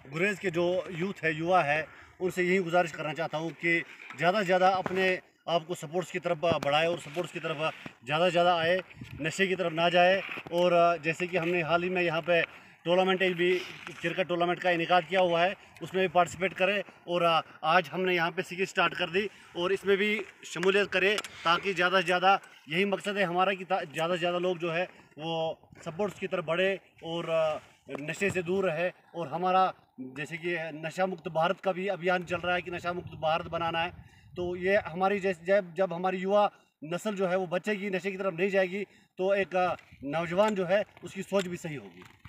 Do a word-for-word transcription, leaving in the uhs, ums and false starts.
गुरेज़ के जो यूथ है, युवा है, उनसे यही गुजारिश करना चाहता हूँ कि ज़्यादा से ज़्यादा अपने आप को स्पोर्ट्स की तरफ बढ़ाए और स्पोर्ट्स की तरफ ज़्यादा से ज़्यादा आए, नशे की तरफ ना जाए। और जैसे कि हमने हाल ही में यहाँ पे टूर्नामेंट भी क्रिकेट टूर्नामेंट का इनेकाद किया हुआ है, उसमें भी पार्टिसिपेट करें। और आज हमने यहाँ पे सीरीज स्टार्ट कर दी और इसमें भी शमूलियत करें, ताकि ज़्यादा से ज़्यादा, यही मकसद है हमारा कि ज़्यादा से ज़्यादा लोग जो है वो स्पोर्ट्स की तरफ बढ़े और नशे से दूर रहे। और हमारा जैसे कि नशा मुक्त भारत का भी अभियान चल रहा है कि नशा मुक्त भारत बनाना है, तो ये हमारी जैसे जब जब हमारी युवा नस्ल जो है वो बचेगी, नशे की तरफ नहीं जाएगी, तो एक नौजवान जो है उसकी सोच भी सही होगी।